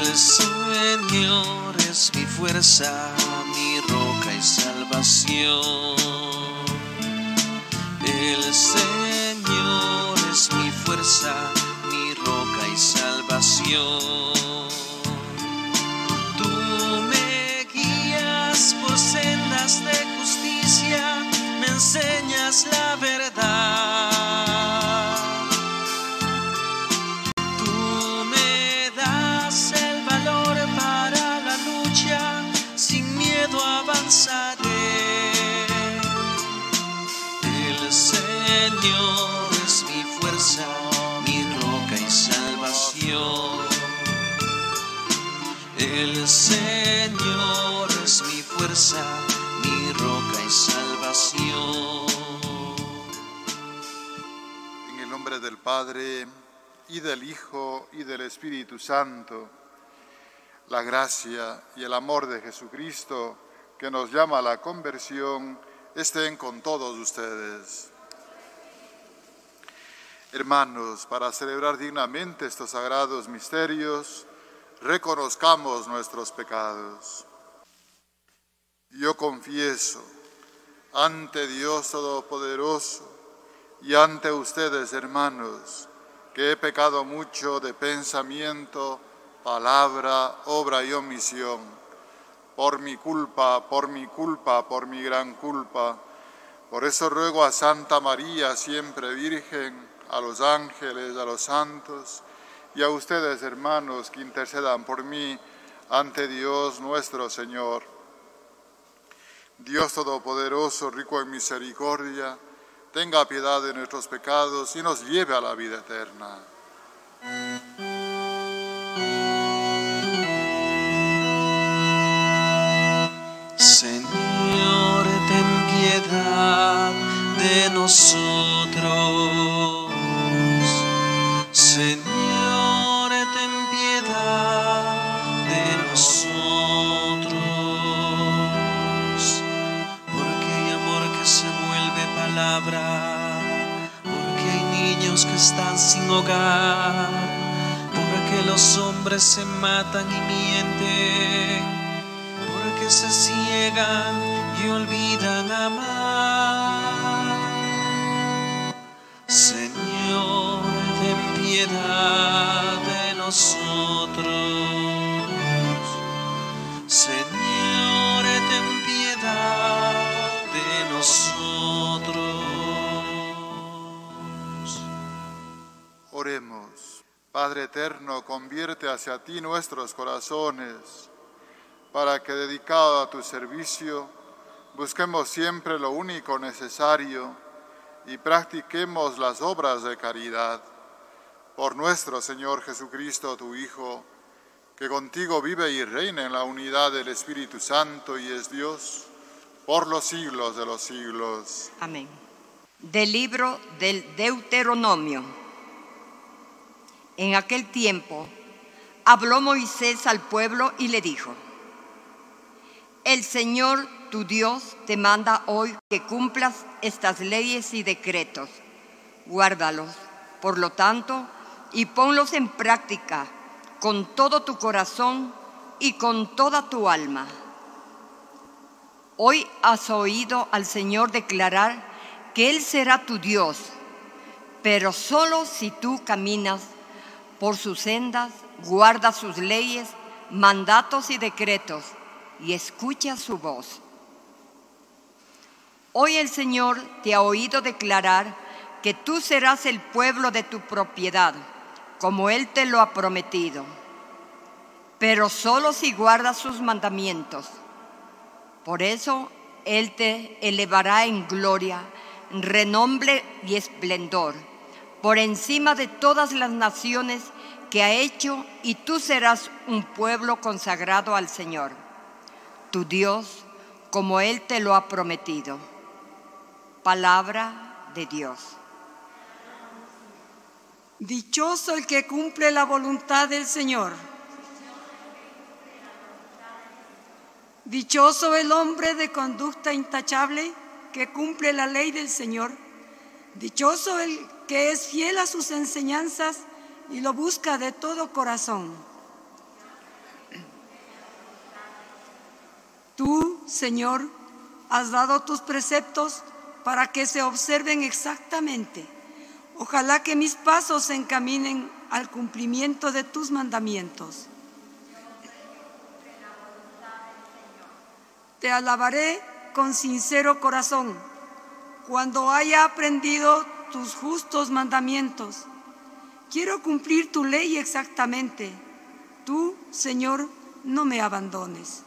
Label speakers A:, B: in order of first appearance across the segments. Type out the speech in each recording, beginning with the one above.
A: El Señor es mi fuerza, mi roca y salvación. El Señor es mi fuerza, mi roca y salvación. Tú me guías por sendas de justicia, me enseñas la verdad. Tú me das el valor para la lucha, sin miedo avanzaré. El Señor es mi fuerza, mi roca y salvación. El Señor es mi fuerza, mi roca y salvación.
B: En el nombre del Padre, y del Hijo, y del Espíritu Santo, la gracia y el amor de Jesucristo, que nos llama a la conversión, estén con todos ustedes. Hermanos, para celebrar dignamente estos sagrados misterios, reconozcamos nuestros pecados. Yo confieso ante Dios Todopoderoso y ante ustedes, hermanos, que he pecado mucho de pensamiento, palabra, obra y omisión, por mi culpa, por mi gran culpa. Por eso ruego a Santa María, siempre Virgen, a los ángeles, a los santos, y a ustedes, hermanos, que intercedan por mí ante Dios nuestro Señor. Dios Todopoderoso, rico en misericordia, tenga piedad de nuestros pecados y nos lleve a la vida eterna.
A: Señor, ten piedad de nosotros. Señor, ten piedad de nosotros. Porque hay amor que se vuelve palabra, porque hay niños que están sin hogar, porque los hombres se matan y mienten, porque se ciegan y olvidan amar. Señor, ten piedad de nosotros. Señor, ten piedad de nosotros.
B: Oremos. Padre eterno, convierte hacia ti nuestros corazones, para que, dedicado a tu servicio, busquemos siempre lo único necesario y practiquemos las obras de caridad. Por nuestro Señor Jesucristo, tu Hijo, que contigo vive y reina en la unidad del Espíritu Santo y es Dios, por los siglos de los siglos.
C: Amén. Del libro del Deuteronomio. En aquel tiempo habló Moisés al pueblo y le dijo: El Señor tu Dios te manda hoy que cumplas estas leyes y decretos. Guárdalos, por lo tanto, y ponlos en práctica con todo tu corazón y con toda tu alma. Hoy has oído al Señor declarar que Él será tu Dios, pero solo si tú caminas por sus sendas, guardas sus leyes, mandatos y decretos, y escucha su voz. Hoy el Señor te ha oído declarar que tú serás el pueblo de tu propiedad, como Él te lo ha prometido, pero solo si guardas sus mandamientos. Por eso Él te elevará en gloria, renombre y esplendor, por encima de todas las naciones que ha hecho, y tú serás un pueblo consagrado al Señor, tu Dios, como Él te lo ha prometido. Palabra de Dios.
D: Dichoso el que cumple la voluntad del Señor. Dichoso el hombre de conducta intachable que cumple la ley del Señor. Dichoso el que es fiel a sus enseñanzas y lo busca de todo corazón. Tú, Señor, has dado tus preceptos para que se observen exactamente. Ojalá que mis pasos se encaminen al cumplimiento de tus mandamientos. Te alabaré con sincero corazón cuando haya aprendido tus justos mandamientos. Quiero cumplir tu ley exactamente. Tú, Señor, no me abandones.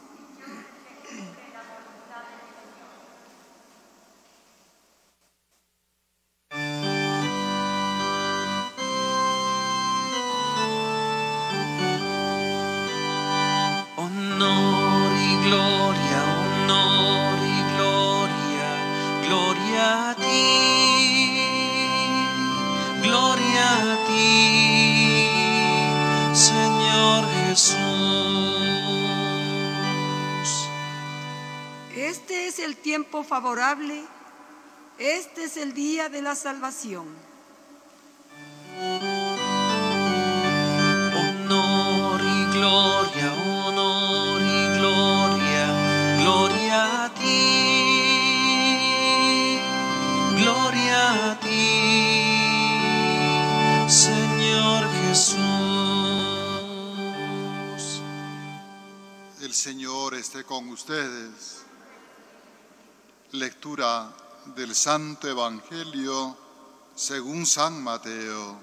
A: Honor y gloria, gloria a ti, Señor Jesús.
D: Este es el tiempo favorable, este es el día de la salvación.
A: Honor y gloria, gloria a ti, Señor Jesús.
B: El Señor esté con ustedes. Lectura del Santo Evangelio según San Mateo.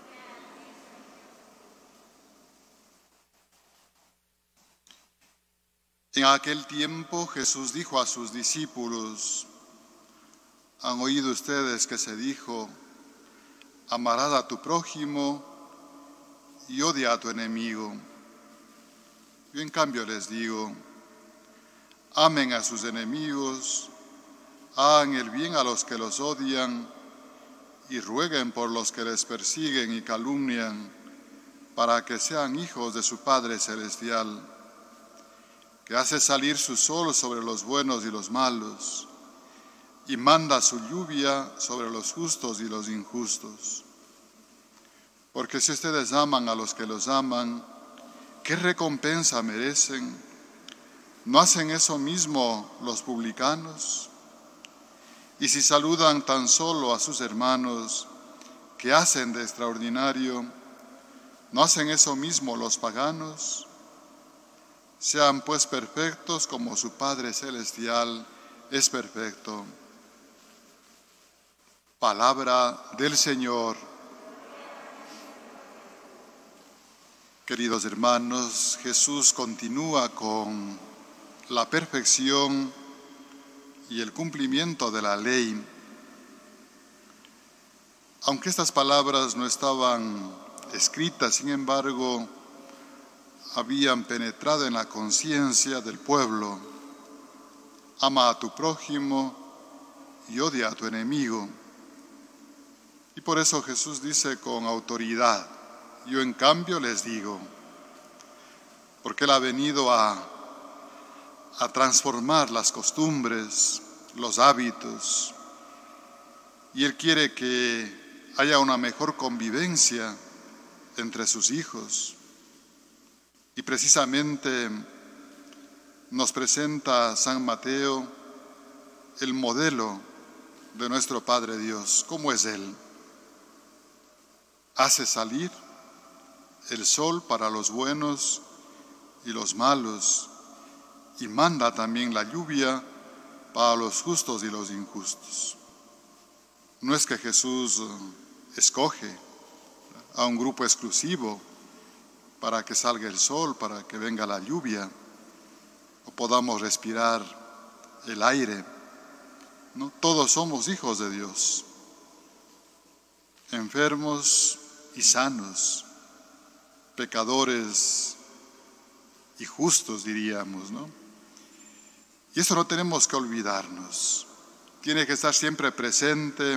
B: En aquel tiempo Jesús dijo a sus discípulos: han oído ustedes que se dijo: amarás a tu prójimo y odia a tu enemigo. Yo en cambio les digo: amen a sus enemigos, hagan el bien a los que los odian y rueguen por los que les persiguen y calumnian, para que sean hijos de su Padre Celestial, que hace salir su sol sobre los buenos y los malos, y manda su lluvia sobre los justos y los injustos. Porque si ustedes aman a los que los aman, ¿qué recompensa merecen? ¿No hacen eso mismo los publicanos? Y si saludan tan solo a sus hermanos, ¿qué hacen de extraordinario? ¿No hacen eso mismo los paganos? Sean pues perfectos como su Padre Celestial es perfecto. Palabra del Señor. Queridos hermanos, Jesús continúa con la perfección y el cumplimiento de la ley. Aunque estas palabras no estaban escritas, sin embargo, habían penetrado en la conciencia del pueblo. Ama a tu prójimo y odia a tu enemigo. Y por eso Jesús dice con autoridad: yo en cambio les digo, porque Él ha venido a transformar las costumbres, los hábitos, y Él quiere que haya una mejor convivencia entre sus hijos. Y precisamente nos presenta San Mateo el modelo de nuestro Padre Dios. ¿Cómo es Él? Hace salir el sol para los buenos y los malos, y manda también la lluvia para los justos y los injustos. No es que Jesús escoge a un grupo exclusivo para que salga el sol, para que venga la lluvia, o podamos respirar el aire. No, todos somos hijos de Dios, enfermos y sanos, pecadores y justos, diríamos, ¿no? Y eso no tenemos que olvidarnos. Tiene que estar siempre presente,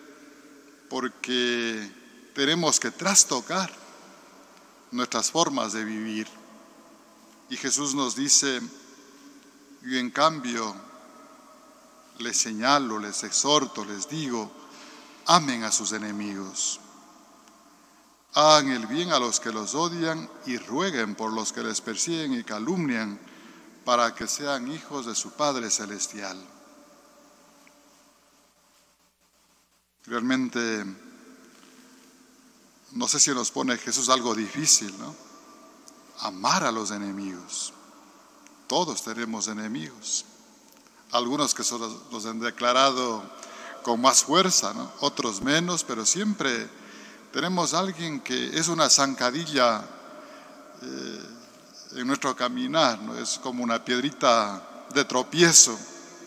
B: porque tenemos que trastocar nuestras formas de vivir. Y Jesús nos dice: yo en cambio les señalo, les exhorto, les digo, amen a sus enemigos. Hagan el bien a los que los odian y rueguen por los que les persiguen y calumnian, para que sean hijos de su Padre Celestial. Realmente, no sé si nos pone Jesús algo difícil, ¿no? Amar a los enemigos. Todos tenemos enemigos. Algunos que los han declarado con más fuerza, ¿no? Otros menos, pero siempre tenemos a alguien que es una zancadilla en nuestro caminar, ¿no? Es como una piedrita de tropiezo.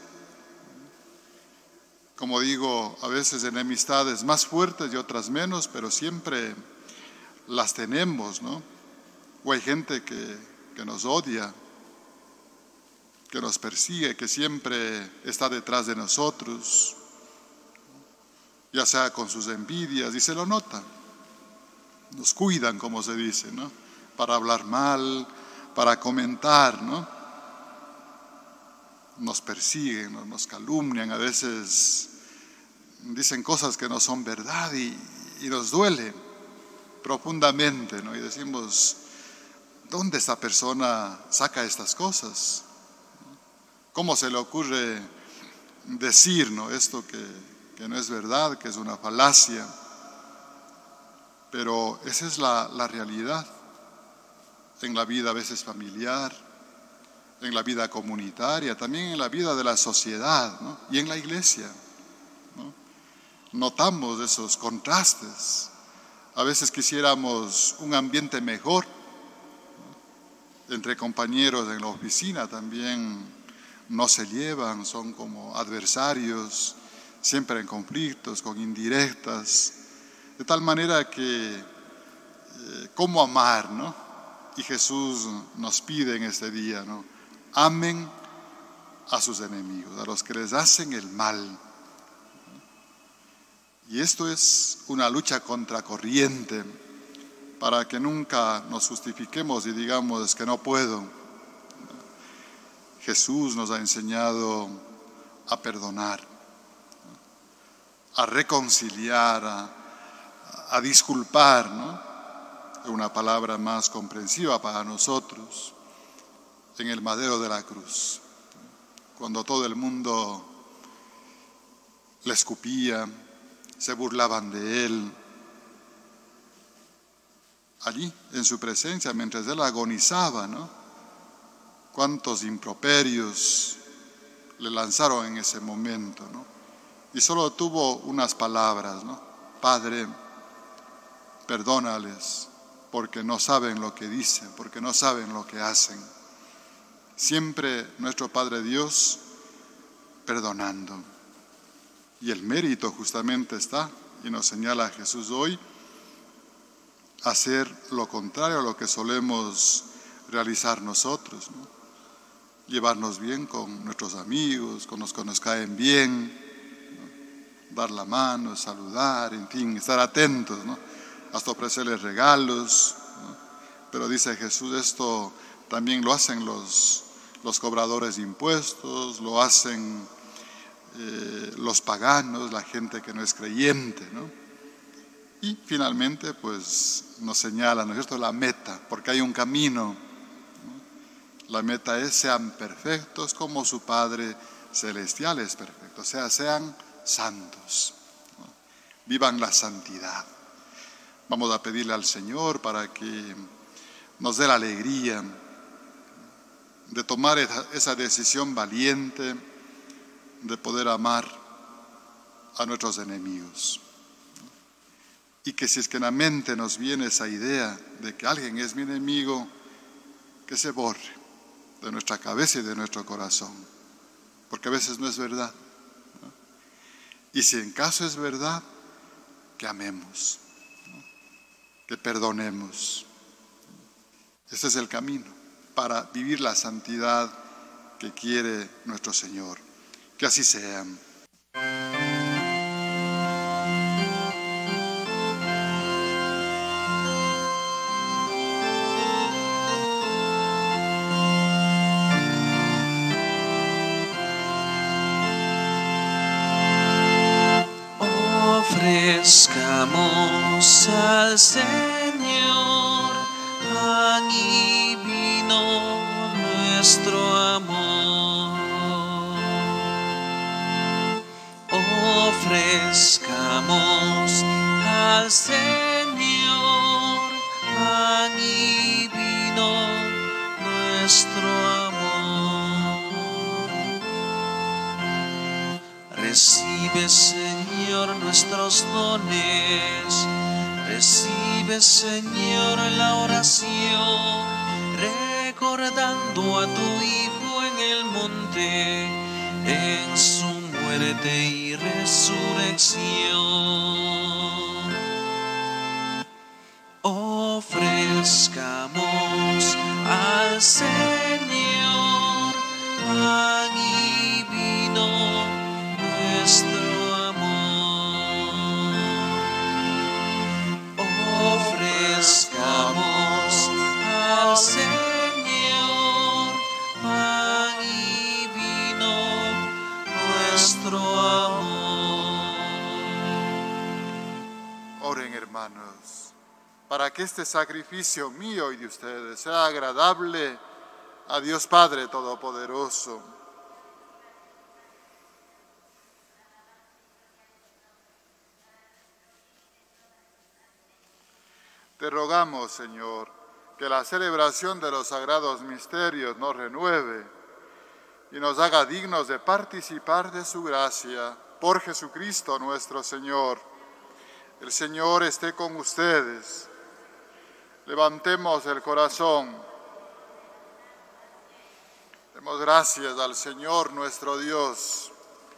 B: Como digo, a veces enemistades más fuertes y otras menos, pero siempre las tenemos, ¿no? O hay gente que nos odia, que nos persigue, que siempre está detrás de nosotros, ya sea con sus envidias, y se lo nota. Nos cuidan, como se dice, ¿no? Para hablar mal, para comentar, ¿no? Nos persiguen, ¿no? Nos calumnian, a veces dicen cosas que no son verdad y nos duele profundamente, ¿no? Y decimos, ¿dónde esta persona saca estas cosas? ¿Cómo se le ocurre decir, ¿no? Esto que no es verdad, que es una falacia? Pero esa es la realidad en la vida a veces familiar, en la vida comunitaria, también en la vida de la sociedad, ¿no? Y en la iglesia, ¿no? Notamos esos contrastes. A veces quisiéramos un ambiente mejor, ¿no? Entre compañeros en la oficina también no se llevan, son como adversarios, siempre en conflictos, con indirectas, de tal manera que ¿cómo amar, no? Y Jesús nos pide en este día, ¿no? Amen a sus enemigos, a los que les hacen el mal. Y esto es una lucha contracorriente para que nunca nos justifiquemos y digamos que no puedo. Jesús nos ha enseñado a perdonar, a reconciliar, a disculpar, ¿no? Una palabra más comprensiva para nosotros, en el madero de la cruz, cuando todo el mundo le escupía, se burlaban de él. Allí, en su presencia, mientras él agonizaba, ¿no? Cuántos improperios le lanzaron en ese momento, ¿no? Y solo tuvo unas palabras, ¿no? Padre, perdónales, porque no saben lo que dicen, porque no saben lo que hacen. Siempre nuestro Padre Dios perdonando. Y el mérito justamente está, y nos señala Jesús hoy, hacer lo contrario a lo que solemos realizar nosotros, ¿no? Llevarnos bien con nuestros amigos, con los que nos caen bien, ¿no? Dar la mano, saludar, en fin, estar atentos, ¿no? Hasta ofrecerles regalos, ¿no? Pero dice Jesús, esto también lo hacen los cobradores de impuestos, lo hacen los paganos, la gente que no es creyente, ¿no? Y finalmente pues nos señala, ¿no es cierto?, la meta, porque hay un camino, ¿no? La meta es sean perfectos como su Padre Celestial es perfecto, o sea, sean santos, ¿no? Vivan la santidad. Vamos a pedirle al Señor para que nos dé la alegría de tomar esa decisión valiente de poder amar a nuestros enemigos. Y que si es que en la mente nos viene esa idea de que alguien es mi enemigo, que se borre de nuestra cabeza y de nuestro corazón, porque a veces no es verdad, ¿no? Y si en caso es verdad, que amemos, ¿no? Que perdonemos. Este es el camino para vivir la santidad que quiere nuestro Señor. Que así sea.
A: Ofrezcamos al Señor pan y vino, nuestro amor nuestro amor. Recibe, Señor, nuestros dones. Recibe, Señor, la oración, recordando a tu Hijo en el monte, en su muerte y resurrección. Ofrezcamos al Señor pan y vino, nuestro amor. Ofrezcamos al Señor pan y vino, nuestro amor.
B: Oren, hermanos, para que este sacrificio mío y de ustedes sea agradable a Dios Padre Todopoderoso. Te rogamos, Señor, que la celebración de los sagrados misterios nos renueve y nos haga dignos de participar de su gracia por Jesucristo nuestro Señor. El Señor esté con ustedes. Levantemos el corazón. Demos gracias al Señor nuestro Dios.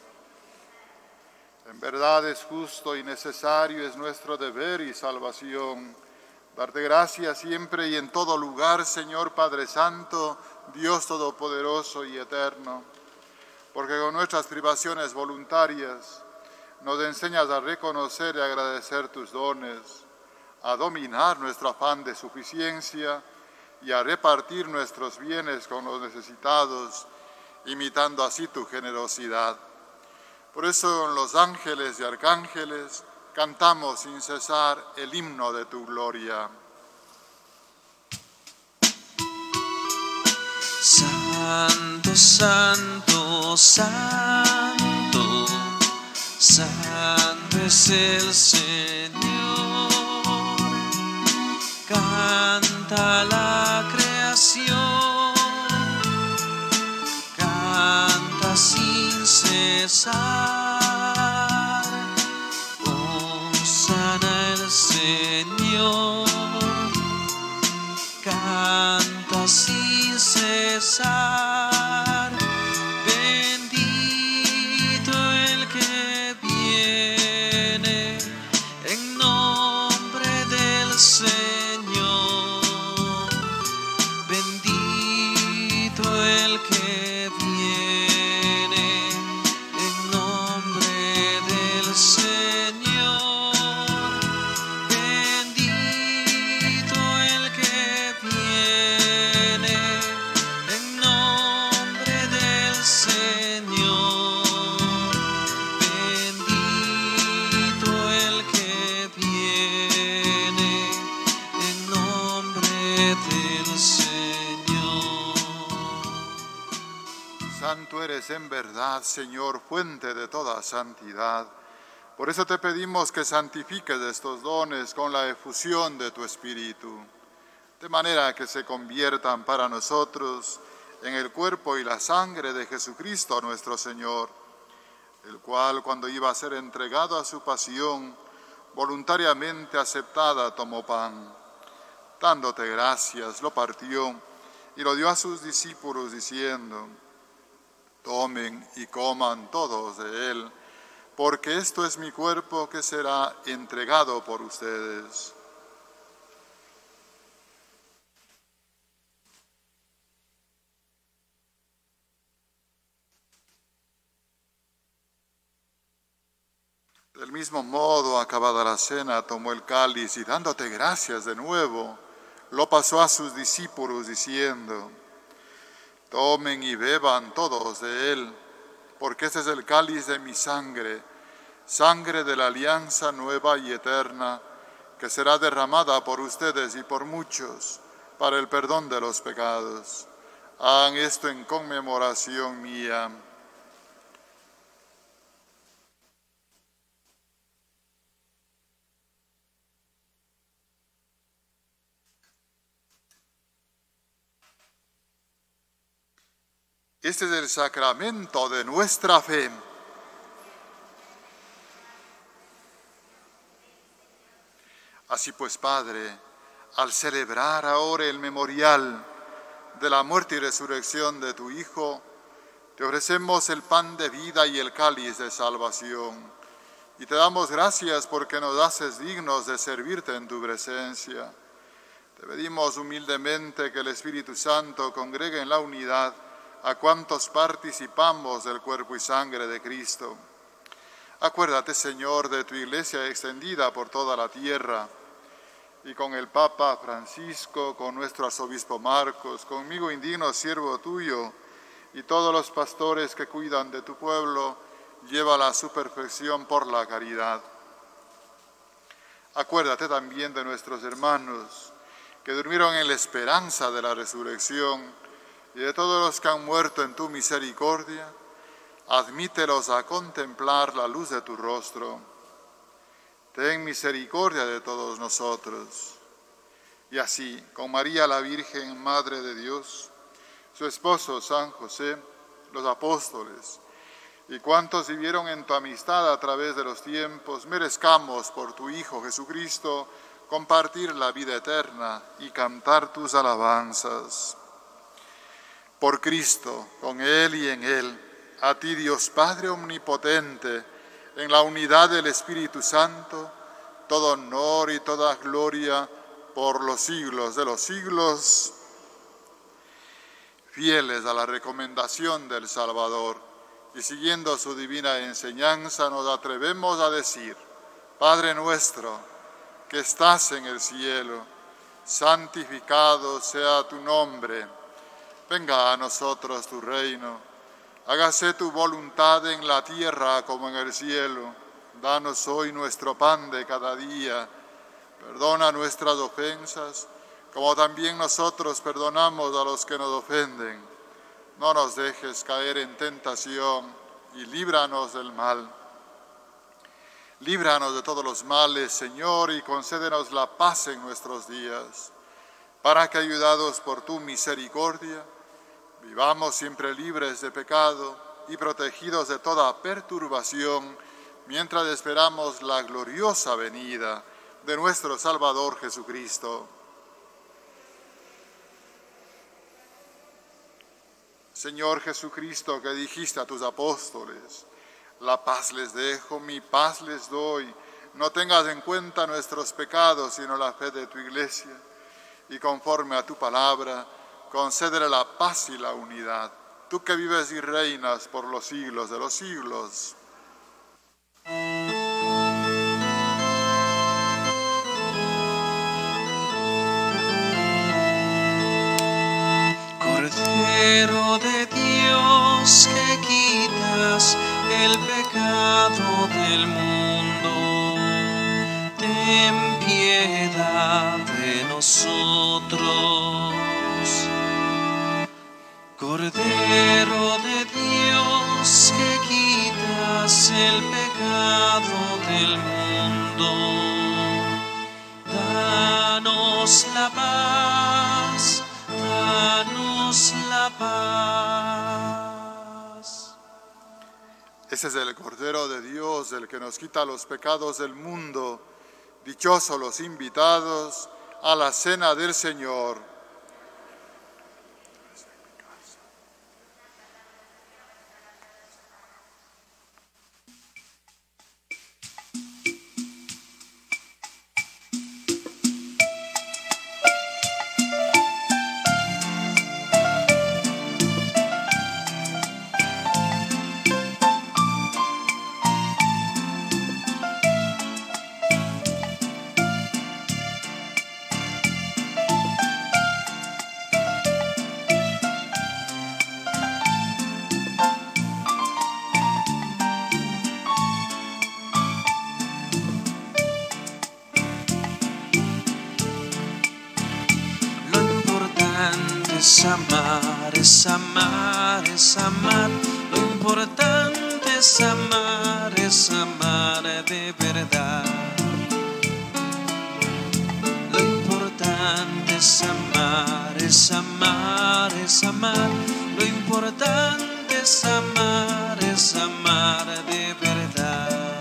B: En verdad es justo y necesario, es nuestro deber y salvación darte gracias siempre y en todo lugar, Señor Padre Santo, Dios Todopoderoso y Eterno, porque con nuestras privaciones voluntarias nos enseñas a reconocer y agradecer tus dones, a dominar nuestro afán de suficiencia y a repartir nuestros bienes con los necesitados, imitando así tu generosidad. Por eso con los ángeles y arcángeles cantamos sin cesar el himno de tu gloria.
A: Santo, santo, santo, santo es el Señor. Canta la creación, canta sin cesar. Hosana el Señor, canta sin cesar. Bendito el que viene en nombre del Señor. Bendito el que viene en nombre del Señor. Bendito el que viene en nombre del Señor. Bendito el que viene en nombre del Señor.
B: Santo eres en verdad, Señor, fuente de toda santidad. Por eso te pedimos que santifiques estos dones con la efusión de tu Espíritu, de manera que se conviertan para nosotros en el cuerpo y la sangre de Jesucristo nuestro Señor, el cual, cuando iba a ser entregado a su pasión, voluntariamente aceptada, tomó pan. Dándote gracias, lo partió y lo dio a sus discípulos, diciendo: tomen y coman todos de él, porque esto es mi cuerpo que será entregado por ustedes. Del mismo modo, acabada la cena, tomó el cáliz y dándote gracias de nuevo, lo pasó a sus discípulos diciendo: tomen y beban todos de él, porque este es el cáliz de mi sangre, sangre de la alianza nueva y eterna, que será derramada por ustedes y por muchos para el perdón de los pecados. Hagan esto en conmemoración mía. Este es el sacramento de nuestra fe. Así pues, Padre, al celebrar ahora el memorial de la muerte y resurrección de tu Hijo, te ofrecemos el pan de vida y el cáliz de salvación. Y te damos gracias porque nos haces dignos de servirte en tu presencia. Te pedimos humildemente que el Espíritu Santo congregue en la unidad a cuantos participamos del cuerpo y sangre de Cristo. Acuérdate, Señor, de tu iglesia extendida por toda la tierra, y con el Papa Francisco, con nuestro arzobispo Marcos, conmigo indigno siervo tuyo, y todos los pastores que cuidan de tu pueblo, llévala a su perfección por la caridad. Acuérdate también de nuestros hermanos que durmieron en la esperanza de la resurrección y de todos los que han muerto en tu misericordia. Admítelos a contemplar la luz de tu rostro. Ten misericordia de todos nosotros. Y así, con María la Virgen, Madre de Dios, su esposo San José, los apóstoles, y cuantos vivieron en tu amistad a través de los tiempos, merezcamos por tu Hijo Jesucristo compartir la vida eterna y cantar tus alabanzas. Por Cristo, con Él y en Él, a ti Dios Padre omnipotente, en la unidad del Espíritu Santo, todo honor y toda gloria por los siglos de los siglos. Fieles a la recomendación del Salvador y siguiendo su divina enseñanza, nos atrevemos a decir: Padre nuestro, que estás en el cielo, santificado sea tu nombre. Venga a nosotros tu reino. Hágase tu voluntad en la tierra como en el cielo. Danos hoy nuestro pan de cada día. Perdona nuestras ofensas, como también nosotros perdonamos a los que nos ofenden. No nos dejes caer en tentación y líbranos del mal. Líbranos de todos los males, Señor, y concédenos la paz en nuestros días, para que, ayudados por tu misericordia, vivamos siempre libres de pecado y protegidos de toda perturbación, mientras esperamos la gloriosa venida de nuestro Salvador Jesucristo. Señor Jesucristo, que dijiste a tus apóstoles: la paz les dejo, mi paz les doy. No tengas en cuenta nuestros pecados, sino la fe de tu iglesia. Y conforme a tu palabra, concédele la paz y la unidad. Tú que vives y reinas por los siglos de los siglos.
A: Cordero de Dios, que quitas el pecado del mundo, ten piedad de nosotros. Cordero de Dios, que quitas el pecado del mundo, danos la paz, danos la paz.
B: Ese es el Cordero de Dios, el que nos quita los pecados del mundo. Dichosos los invitados a la cena del Señor.
A: Es amar, es amar, es amar. Lo importante es amar de verdad. Lo importante es amar, es amar, es amar. Lo importante importante es amar de verdad.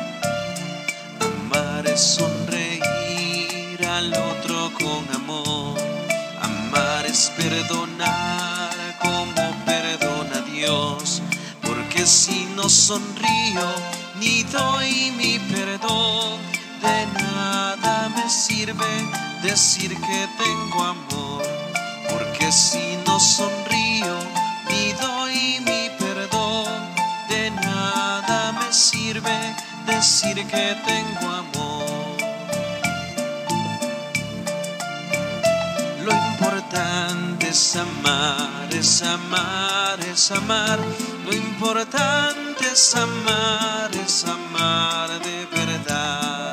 A: Amar es sonreír al otro con amor. Amar es perdonar como perdona Dios. Porque si no sonrío ni doy mi perdón, de nada me sirve decir que tengo amor. Porque si no sonrío ni doy mi perdón, de nada me sirve decir que tengo amor. Lo importante es amar, es amar, es amar. Lo importante es amar de verdad.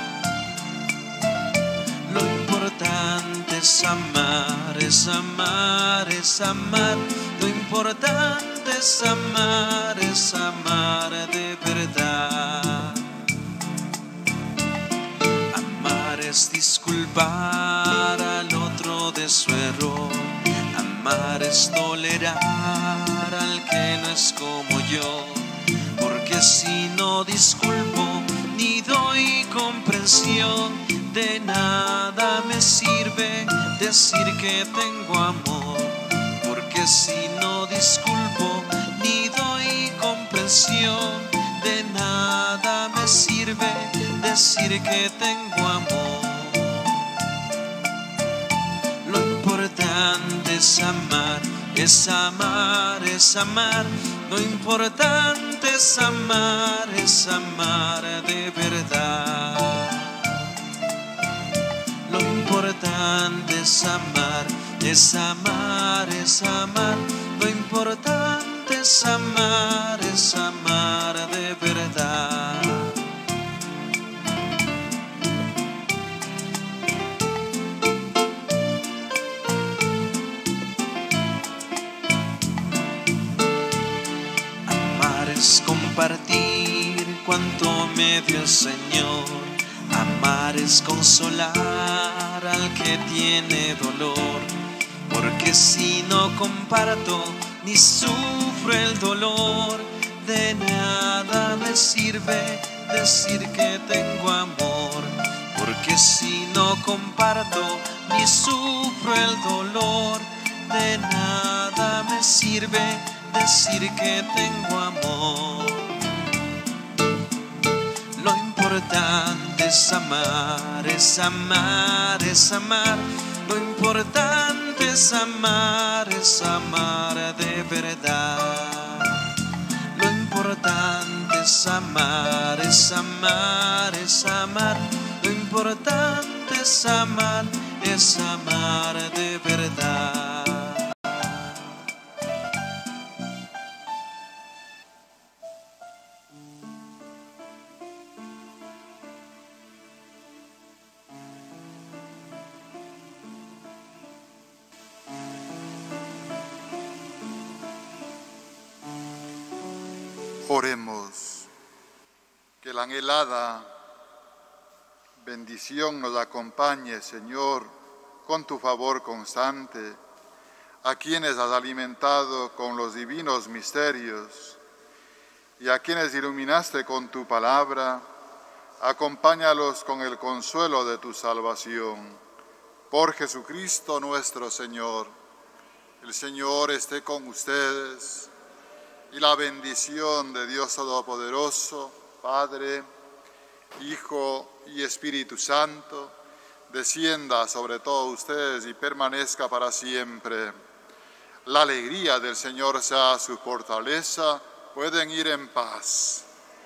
A: Lo importante es amar, es amar, es amar. Lo importante es amar de verdad. Amar es disculpar al otro de su error. Amar es tolerar al que no es como yo. Porque si no disculpo ni doy comprensión, de nada me sirve decir que tengo amor. Porque si no disculpo ni doy comprensión, de nada me sirve decir que tengo amor. Lo importante es amar, es amar, es amar. Lo importante es amar de verdad. Lo importante es amar, es amar, es amar. Lo importante es amar de verdad. Amar es compartir cuanto me dio el Señor. Amar es consolar al que tiene dolor. Porque si no comparto ni sufro el dolor, de nada me sirve decir que tengo amor. Porque si no comparto ni sufro el dolor, de nada me sirve decir que tengo amor. Lo importante es amar, es amar, es amar. Lo importante es amar de verdad. Lo importante es amar, es amar, es amar. Lo importante es amar de verdad.
B: Oremos. Que la anhelada bendición nos acompañe, Señor, con tu favor constante, a quienes has alimentado con los divinos misterios y a quienes iluminaste con tu palabra. Acompáñalos con el consuelo de tu salvación. Por Jesucristo nuestro Señor. El Señor esté con ustedes. Y la bendición de Dios Todopoderoso, Padre, Hijo y Espíritu Santo, descienda sobre todos ustedes y permanezca para siempre. La alegría del Señor sea su fortaleza. Pueden ir en paz.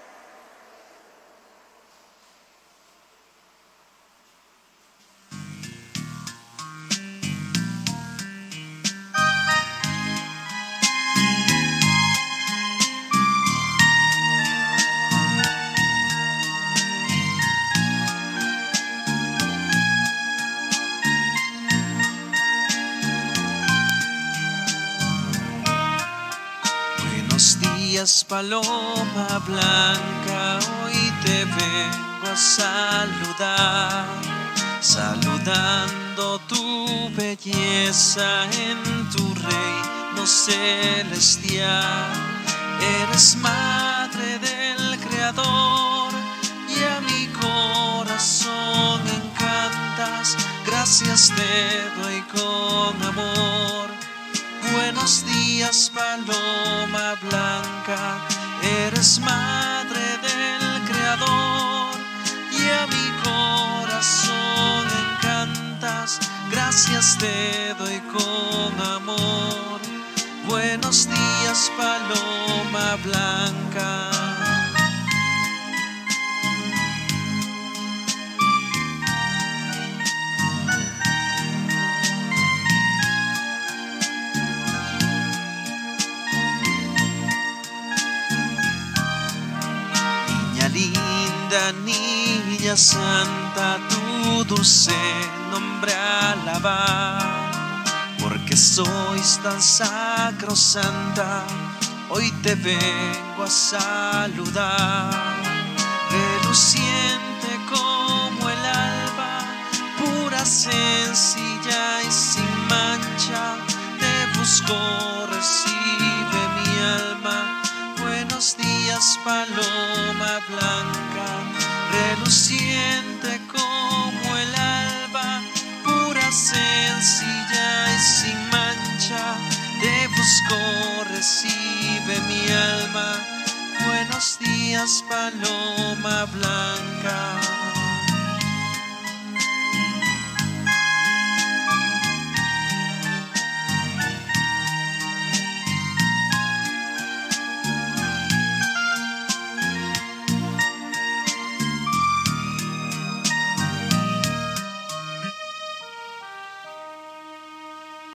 A: Paloma blanca, hoy te vengo a saludar, saludando tu belleza en tu reino celestial. Eres madre del Creador y a mi corazón encantas. Gracias te doy con amor. Buenos días, paloma blanca. Eres madre del Creador y a mi corazón encantas. Gracias te doy con amor. Buenos días, paloma blanca. Niña linda, niña santa, tu dulce nombre alabar. Porque sois tan sacrosanta, hoy te vengo a saludar. Reluciente como el alba, pura, sencilla y sin mancha, te busco, recibe mi alma. Buenos días, paloma blanca, reluciente como el alba, pura, sencilla y sin mancha, te busco, recibe mi alma. Buenos días, paloma blanca.